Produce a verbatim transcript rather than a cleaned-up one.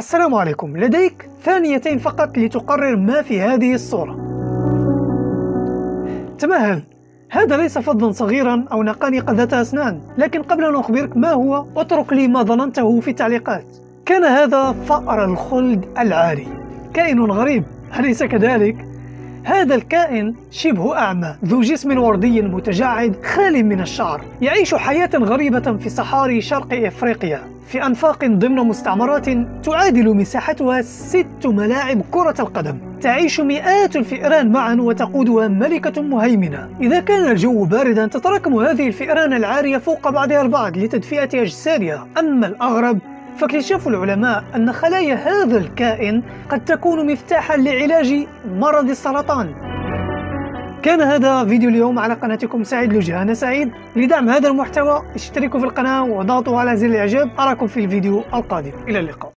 السلام عليكم. لديك ثانيتين فقط لتقرر ما في هذه الصورة. تمهل، هذا ليس فضا صغيرا أو نقانق ذات أسنان، لكن قبل أن أخبرك ما هو اترك لي ما ظننته في التعليقات. كان هذا فأر الخلد العاري، كائن غريب أليس كذلك؟ هذا الكائن شبه أعمى ذو جسم وردي متجعد خالي من الشعر، يعيش حياة غريبة في صحاري شرق إفريقيا في أنفاق ضمن مستعمرات تعادل مساحتها ست ملاعب كرة القدم. تعيش مئات الفئران معا وتقودها ملكة مهيمنة. إذا كان الجو باردا تتراكم هذه الفئران العارية فوق بعضها البعض لتدفئة أجسادها. أما الأغرب فاكتشاف العلماء أن خلايا هذا الكائن قد تكون مفتاحا لعلاج مرض السرطان. كان هذا فيديو اليوم على قناتكم سعيد لوجه. أنا سعيد. لدعم هذا المحتوى اشتركوا في القناة وضغطوا على زر الإعجاب. أراكم في الفيديو القادم. إلى اللقاء.